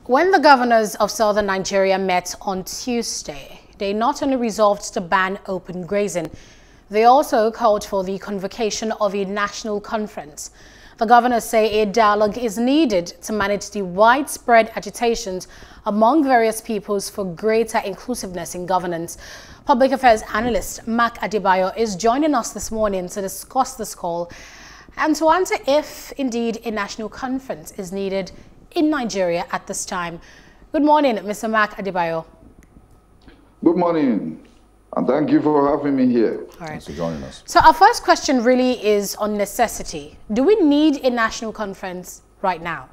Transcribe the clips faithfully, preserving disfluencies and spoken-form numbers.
When the governors of southern Nigeria met on Tuesday, they not only resolved to ban open grazing, they also called for the convocation of a national conference. The governors say a dialogue is needed to manage the widespread agitations among various peoples for greater inclusiveness in governance. Public affairs analyst Mark Adebayo is joining us this morning to discuss this call and to answer if indeed a national conference is needed in Nigeria at this time. Good morning, Mister Mark Adebayo. Good morning, and thank you for having me here. All right. Thanks for joining us. So our first question really is on necessity. Do we need a national conference right now?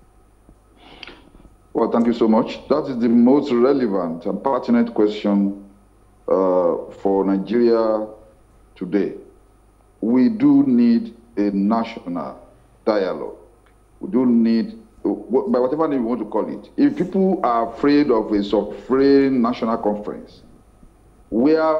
Well, thank you so much. That is the most relevant and pertinent question uh, for Nigeria today. We do need a national dialogue. We do need, by whatever name you want to call it. If people are afraid of a sovereign national conference, where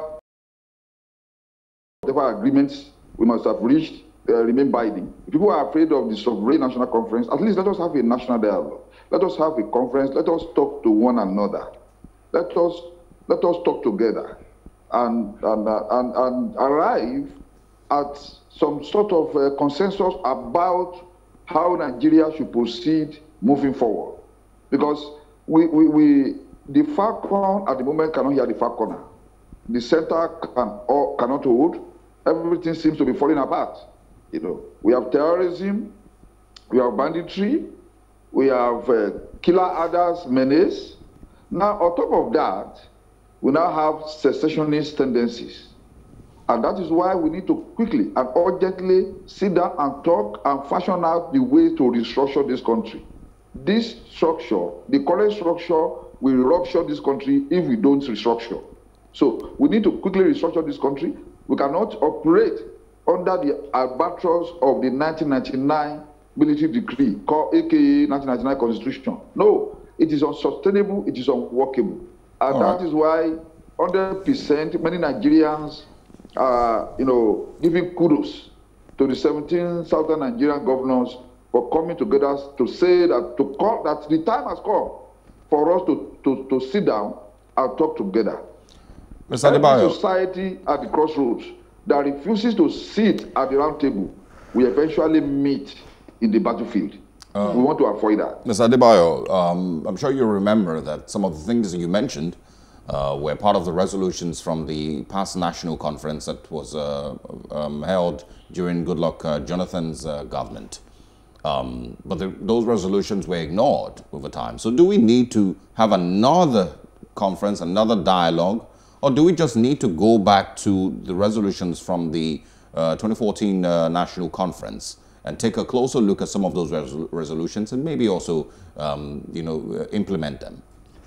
whatever agreements we must have reached uh, remain binding. If people are afraid of the sovereign national conference, at least let us have a national dialogue. Let us have a conference. Let us talk to one another. Let us let us talk together and and uh, and, and arrive at some sort of uh, consensus about how Nigeria should proceed moving forward. Because we, we, we the far corner at the moment cannot hear the far corner. The center can, or cannot hold. Everything seems to be falling apart. You know, we have terrorism, we have banditry, we have uh, killer others, menace. Now, on top of that, we now have secessionist tendencies. And that is why we need to quickly and urgently sit down and talk and fashion out the way to restructure this country. This structure, the current structure, will rupture this country if we don't restructure. So we need to quickly restructure this country. We cannot operate under the albatross of the nineteen ninety-nine military decree, called A K A nineteen ninety-nine Constitution. No, it is unsustainable, it is unworkable. And All that right. is why one hundred percent many Nigerians are, you know, giving kudos to the seventeen southern Nigerian governors for coming together to say that, to call, that the time has come for us to, to, to sit down and talk together. Mister Adebayo. Society at the crossroads that refuses to sit at the round table will eventually meet in the battlefield. Uh, we want to avoid that. Mister Adebayo, um, I'm sure you remember that some of the things that you mentioned uh, were part of the resolutions from the past national conference that was uh, um, held during Goodluck uh, Jonathan's uh, government. Um, but the, those resolutions were ignored over time. So do we need to have another conference, another dialogue, or do we just need to go back to the resolutions from the uh, twenty fourteen uh, National Conference and take a closer look at some of those resol resolutions and maybe also, um, you know, uh, implement them?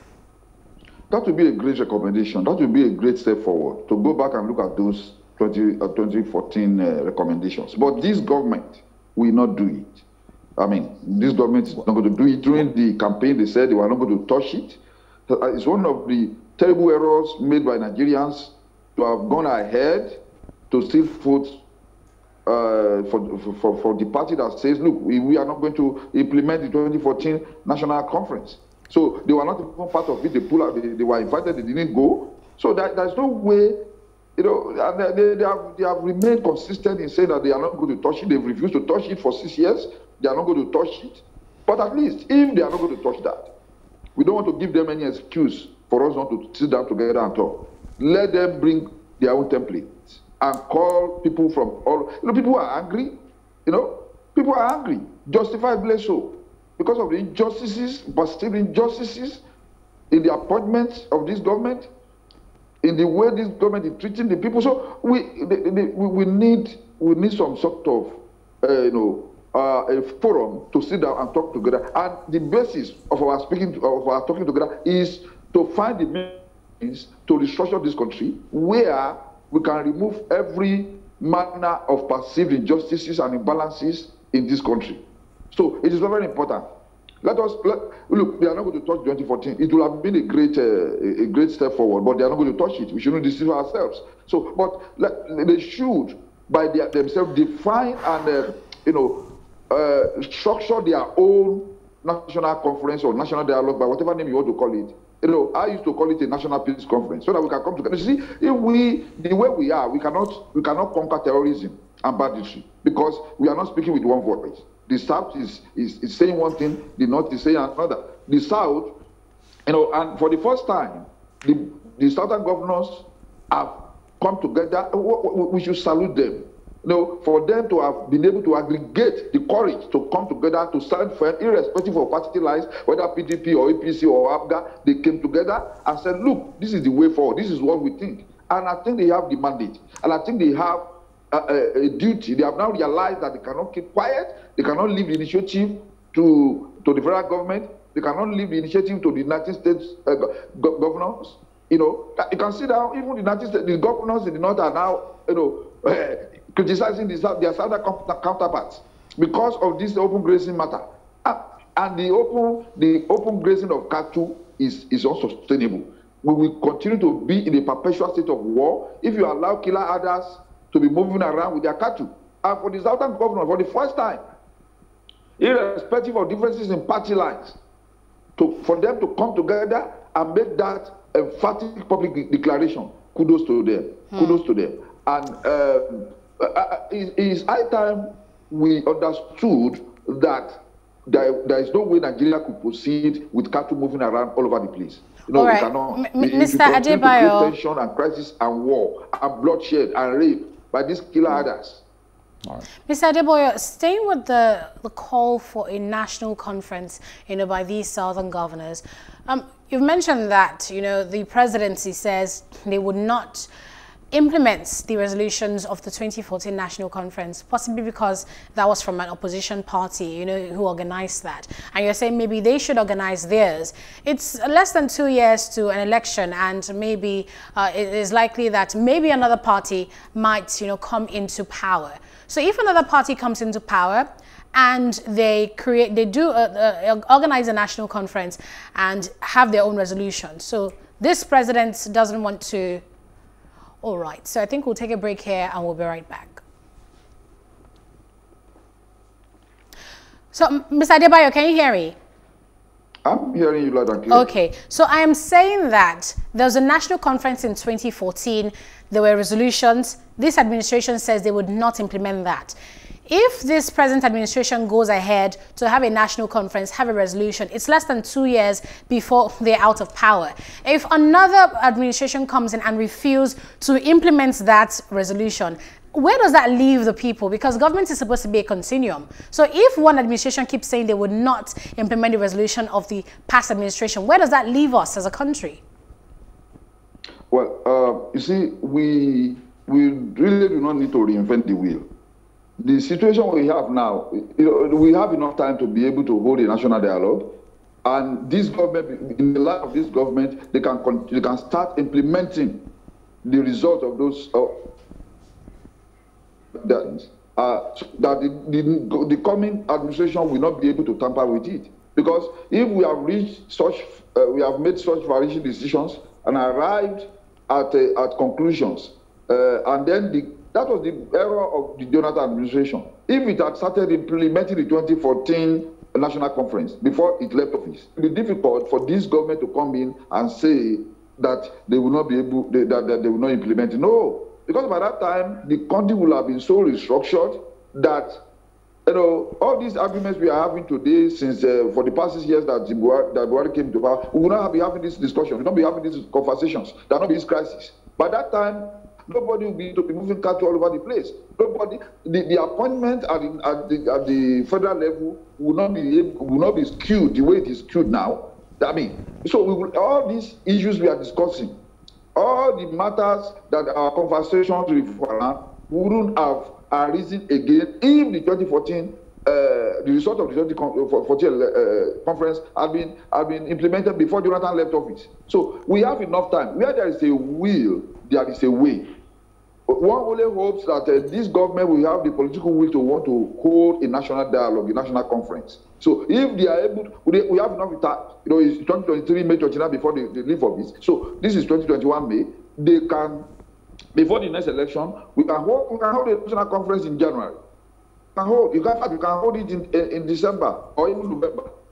That would be a great recommendation. That would be a great step forward, to go back and look at those twenty fourteen uh, recommendations. But this government will not do it. I mean, this government is not going to do it. During the campaign, they said they were not going to touch it. It's one of the terrible errors made by Nigerians to have gone ahead to still vote uh, for, for, for the party that says, look, we, we are not going to implement the twenty fourteen National Conference. So they were not even part of it. They, pull out, they, they were invited, they didn't go. So that, there's no way, you know, and they, they, have, they have remained consistent in saying that they are not going to touch it. They've refused to touch it for six years. They are not going to touch it. But at least, if they are not going to touch that, we don't want to give them any excuse for us not to sit down together and talk. Let them bring their own templates and call people from all. You know, people are angry. You know, people are angry, justifiably so, because of the injustices, but still injustices in the appointments of this government, in the way this government is treating the people. So we they, they, we, we need we need some sort of uh, you know. Uh, a forum to sit down and talk together, and the basis of our speaking, to, of our talking together, is to find the means to restructure this country, where we can remove every manner of perceived injustices and imbalances in this country. So it is very important. Let us let, look. They are not going to touch twenty fourteen. It will have been a great, uh, a great step forward, but they are not going to touch it. We shouldn't deceive ourselves. So, but let, they should, by their, themselves, define and uh, you know. Uh, structure their own national conference or national dialogue, by whatever name you want to call it. You know, I used to call it a national peace conference, so that we can come together. You see, if we, the way we are, we cannot, we cannot conquer terrorism and banditry because we are not speaking with one voice. The South is, is, is saying one thing, the North is saying another. The South, you know, and for the first time, the, the Southern governors have come together. We should salute them. You know, for them to have been able to aggregate the courage to come together to stand firm, irrespective of party lines, whether P D P or A P C or A B G A, they came together and said, look, this is the way forward. This is what we think. And I think they have the mandate. And I think they have a, a, a duty. They have now realized that they cannot keep quiet. They cannot leave the initiative to, to the federal government. They cannot leave the initiative to the United States uh, go governors. You know, you can see that even the United States, the governors in the North are now, you know, uh, criticizing the South, their Southern counterparts because of this open grazing matter. Uh, and the open, the open grazing of cattle is, is unsustainable. We will continue to be in a perpetual state of war if you allow killer herders to be moving around with their cattle. And for the Southern governor, for the first time, irrespective of differences in party lines, to, for them to come together and make that emphatic public de declaration, kudos to them, hmm. kudos to them. And um, uh, it is high time we understood that there, there is no way Nigeria could proceed with cattle moving around all over the place. You know, all right. we cannot. M Mister Adebayo, tension and crisis and war and bloodshed and rape by these killer herders. All right. Mister Adebayo, staying with the, the call for a national conference, you know, by these southern governors, um, you've mentioned that, you know, the presidency says they would not implement the resolutions of the twenty fourteen national conference, possibly because that was from an opposition party, you know, who organized that. And you're saying maybe they should organize theirs. It's less than two years to an election, and maybe uh, it is likely that maybe another party might, you know, come into power. So if another party comes into power and they create, they do uh, uh, organize a national conference and have their own resolution. So this president doesn't want to. All right. So I think we'll take a break here and we'll be right back. So, Mister Adebayo, can you hear me? I'm hearing you loud and clear. Okay. So I am saying that there was a national conference in twenty fourteen. There were resolutions. This administration says they would not implement that. If this present administration goes ahead to have a national conference, have a resolution, it's less than two years before they're out of power. If another administration comes in and refuses to implement that resolution, where does that leave the people? Because government is supposed to be a continuum. So if one administration keeps saying they would not implement the resolution of the past administration, where does that leave us as a country? Well, uh, you see, we, we really do not need to reinvent the wheel. The situation we have now, you know, we have enough time to be able to hold a national dialogue, and this government, in the light of this government, they can they can start implementing the result of those uh, that uh, that the, the the coming administration will not be able to tamper with it, because if we have reached such, uh, we have made such various decisions and arrived at uh, at conclusions, uh, and then the that was the error of the Jonathan administration. If it had started implementing the twenty fourteen national conference before it left office, it would be difficult for this government to come in and say that they will not be able, they, that, that they will not implement it. No, because by that time, the country will have been so restructured that, you know, all these arguments we are having today, since uh, for the past six years that Buhari, that Buhari came to power, we will not be having this discussion, we will not be having these conversations, there will not be this crisis. By that time, nobody will be to be moving cattle all over the place. Nobody, the, the appointment at the, at the at the federal level will not be will not be skewed the way it is skewed now. I mean, so we will, all these issues we are discussing, all the matters that our conversations with Farah wouldn't have arisen again if the twenty fourteen uh, the result of the twenty fourteen uh, conference had been had been implemented before Jonathan left office. So we have enough time. Where there is a will, there is a way. One only hopes that uh, this government will have the political will to want to hold a national dialogue, a national conference. So if they are able, to, we have enough time, you know, it's twenty twenty-three, May twenty-ninth before they, they leave office. So this is twenty twenty-one, May. They can, before the next election, we can hold, we can hold a national conference in January. You can hold, you can, you can hold it in, in December or even November.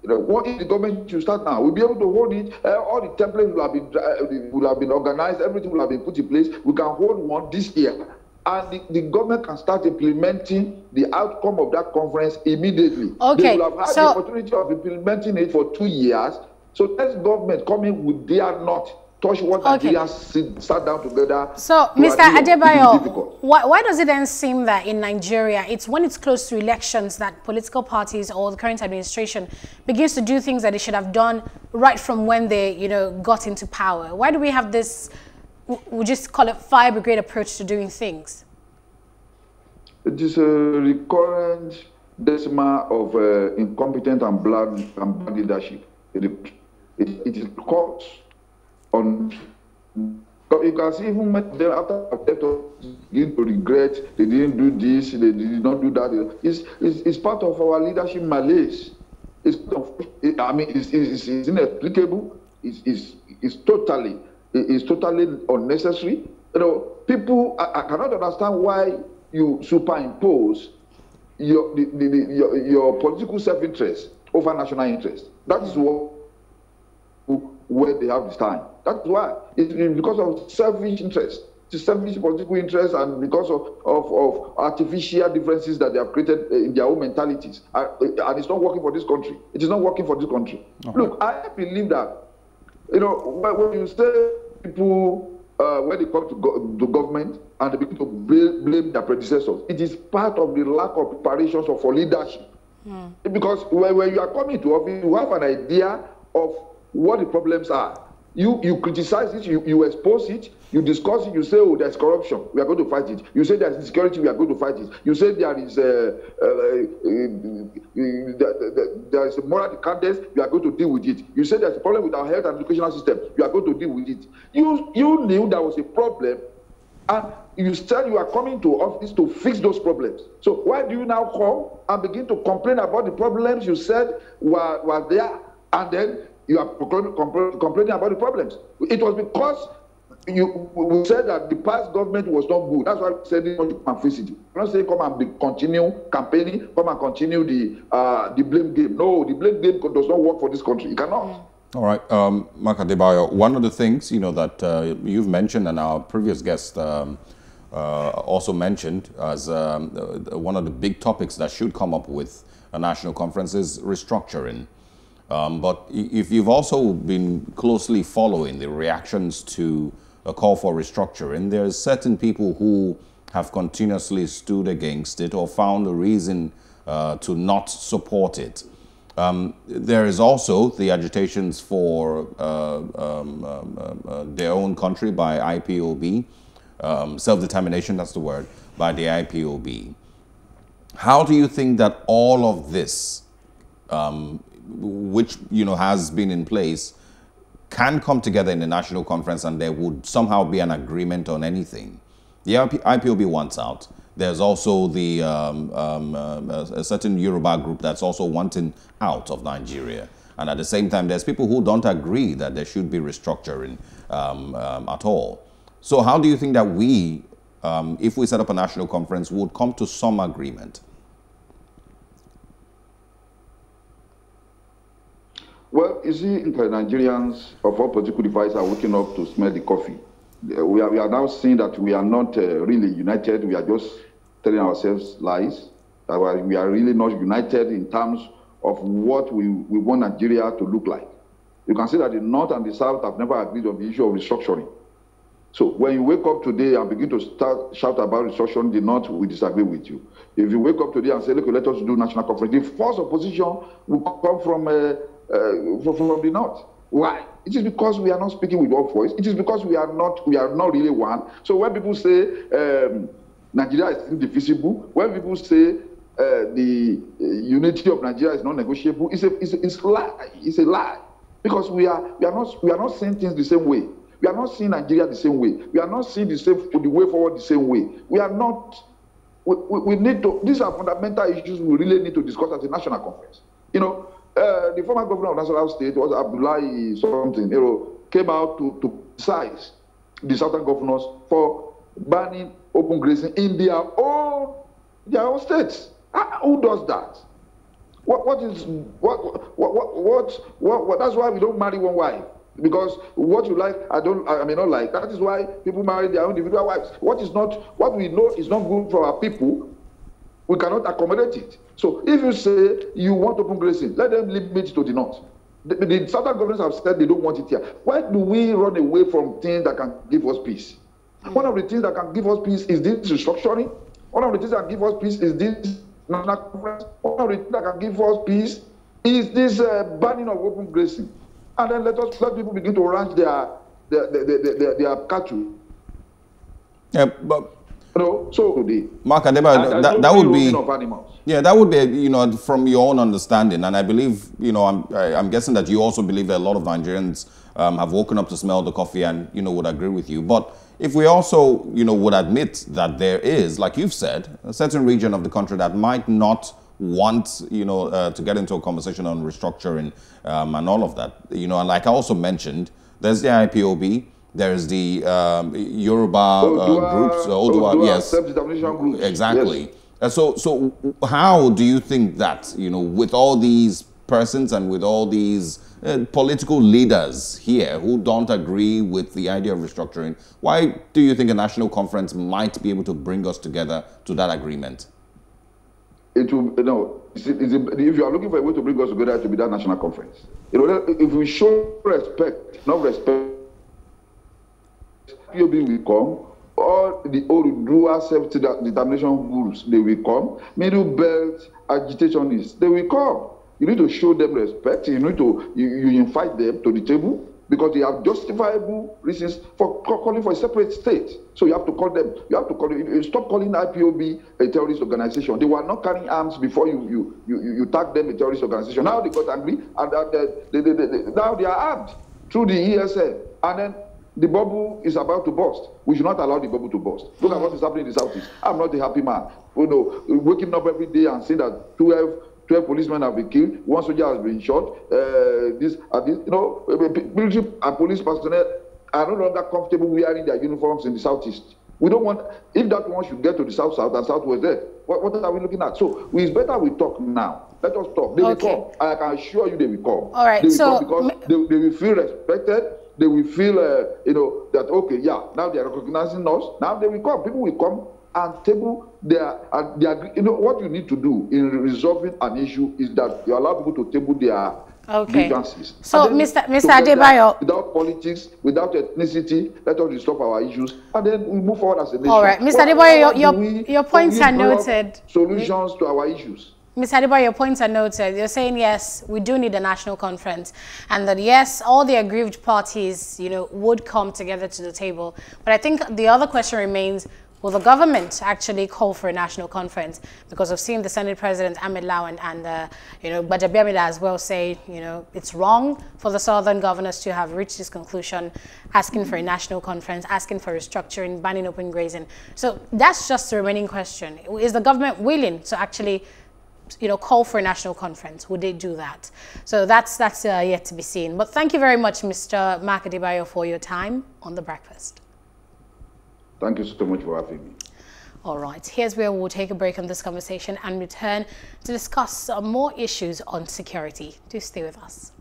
You know, what if the government should start now? We'll be able to hold it. Uh, all the templates will have been uh, will have been organized. Everything will have been put in place. We can hold one this year, and the, the government can start implementing the outcome of that conference immediately. Okay. They will have had so, the opportunity of implementing it for two years. So let government come in with dare not touch what okay. Nigerians sit, sat down together. So, to Mister agree on. Adebayo, why, why does it then seem that in Nigeria, it's when it's close to elections that political parties or the current administration begins to do things that they should have done right from when they, you know, got into power? Why do we have this, we just call it fire brigade approach to doing things? It is a recurrent decimal of uh, incompetent and bad, and bad leadership. It, it, it is caught on. You can see even them after begin to regret they didn't do this, they did not do that. It's, it's, it's part of our leadership malaise. It's, I mean, it's, it's, it's inexplicable. It's, it's, it's totally, it's totally unnecessary. You know, people, I, I cannot understand why you superimpose your, the, the, the, your, your political self-interest over national interest. That is what where they have this time. That's why. It's because of selfish interest. It's selfish political interest, and because of, of, of artificial differences that they have created in their own mentalities. And it's not working for this country. It is not working for this country. Okay. Look, I believe that, you know, when you say people, uh, when they come to, go, to government and they begin to blame, blame their predecessors, it is part of the lack of preparations for leadership. Mm. Because when, when you are coming to office, you have an idea of what the problems are. You you criticize it, you, you expose it, you discuss it, you say, oh, there's corruption, we are going to fight it. You say there's insecurity, we are going to fight it. You say there is uh, uh, uh, uh, there is a moral decadence, we are going to deal with it. You say there's a problem with our health and educational system, we are going to deal with it. You, you knew there was a problem, and you said you are coming to office to fix those problems. So why do you now come and begin to complain about the problems you said were, were there, and then you are complaining about the problems? It was because you we said that the past government was not good. That's why we said you can fix it. We're not saying come and be, continue campaigning, come and continue the uh, the blame game. No, the blame game does not work for this country. It cannot. All right, um, Mark Adebayo, one of the things you know that uh, you've mentioned and our previous guest um, uh, also mentioned as um, one of the big topics that should come up with a national conference is restructuring. Um, but if you've also been closely following the reactions to a call for restructuring, there's certain people who have continuously stood against it or found a reason uh, to not support it. Um, there is also the agitations for uh, um, um, uh, their own country by I P O B, um, self-determination, that's the word, by the I P O B. How do you think that all of this, um, which you know has been in place, can come together in the national conference and there would somehow be an agreement on anything? The I P O B wants out. There's also the um, um, uh, a certain Yoruba group that's also wanting out of Nigeria. And at the same time, there's people who don't agree that there should be restructuring um, um, at all. So how do you think that we, um, if we set up a national conference, would come to some agreement? Well, you see, Nigerians of all political divides are waking up to smell the coffee. We are, we are now seeing that we are not uh, really united. We are just telling ourselves lies. Uh, we are really not united in terms of what we, we want Nigeria to look like. You can see that the North and the South have never agreed on the issue of restructuring. So when you wake up today and begin to start shout about restructuring, the North will disagree with you. If you wake up today and say, look, let us do national conference, the first opposition will come from, uh, uh, from, from the North. Why? It is because we are not speaking with one voice. It is because we are not we are not really one. So when people say um, Nigeria is indivisible, when people say uh, the uh, unity of Nigeria is not negotiable, it's a it's a, it's a lie. It's a lie because we are we are not we are not seeing things the same way. We are not seeing Nigeria the same way. We are not seeing the same the way forward the same way. We are not. We, we, we need to. These are fundamental issues we really need to discuss at the national conference. You know. Uh, the former governor of Nasarawa State, was Abdullahi something, you know, came out to, to criticize the southern governors for banning open grazing in their own, their own states. Uh, who does that? What, what is, what, what, what, what, what, what, that's why we don't marry one wife. Because what you like, I don't, I may not like. That is why people marry their own individual wives. What is not, what we know is not good for our people, we cannot accommodate it. So if you say you want open grazing, let them limit it to the north. The, the southern governments have said they don't want it here. Why do we run away from things that can give us peace? One of the things that can give us peace is this restructuring. One of the things that can give us peace is this national conference. One of the things that can give us peace is this uh, banning of open grazing. And then let us let people begin to ranch their their their, their, their, their cattle. Yeah, but you know, so today, Mark Adebayo, that, that would be of animals. Yeah, that would be, you know, from your own understanding, and I believe, you know, I'm I'm guessing that you also believe that a lot of Nigerians um, have woken up to smell the coffee and, you know, would agree with you. But if we also, you know, would admit that there is, like you've said, a certain region of the country that might not want, you know, uh, to get into a conversation on restructuring um, and all of that, you know, and like I also mentioned, there's the I P O B, there's the um, Yoruba uh, Odua, groups, uh, Odua, Odua yes, self-determination groups. exactly. Yes. Uh, so, so how do you think that, you know, with all these persons and with all these uh, political leaders here who don't agree with the idea of restructuring, why do you think a national conference might be able to bring us together to that agreement? It will, you know, it's, it's, if you are looking for a way to bring us together, to be that national conference. You know, if we show respect, not respect, P O B will come. All the Odua self-determination groups, they will come. Middle belt agitationists, they will come. You need to show them respect. You need to you, you invite them to the table because they have justifiable reasons for calling for a separate state. So you have to call them. You have to call them. Stop calling I P O B a terrorist organization. They were not carrying arms before you you you, you tag them a terrorist organization. Now they got angry and uh, they, they, they, they, now they are armed through the E S L. And then the bubble is about to burst. We should not allow the bubble to burst. Look at what is happening in the Southeast. I'm not a happy man. You know, waking up every day and seeing that twelve, twelve policemen have been killed, one soldier has been shot. Uh, this, uh, this, you know, military and police personnel are no longer comfortable wearing their uniforms in the Southeast. We don't want, if that one should get to the South South and Southwest there, what, what are we looking at? So it's better we talk now. Let us talk. They okay. will come. I can assure you they will come. All right. They will so come because they, they will feel respected. They will feel, uh, you know, that, okay, yeah, now they are recognizing us. Now they will come. People will come and table their, uh, their, you know, what you need to do in resolving an issue is that you allow people to table their okay. grievances. So, Mister Mister Adebayo. Without politics, without ethnicity, let us resolve our issues, and then we move forward as a nation. All right, Mister Adebayo, your, your, your points are noted. Solutions to our issues. Mister Adebayo, your points are noted. You're saying, yes, we do need a national conference, and that, yes, all the aggrieved parties, you know, would come together to the table. But I think the other question remains, will the government actually call for a national conference? Because we've seen the Senate President, Ahmed Lawan, and, uh, you know, Gbajabiamila as well say, you know, it's wrong for the southern governors to have reached this conclusion, asking for a national conference, asking for restructuring, banning open grazing. So that's just the remaining question. Is the government willing to actually, you know, call for a national conference? Would they do that? So that's that's uh, yet to be seen. But thank you very much, Mister Mark Adebayo, for your time on The Breakfast. Thank you so much for having me. All right, here's where we'll take a break on this conversation and return to discuss uh, more issues on security. Do stay with us.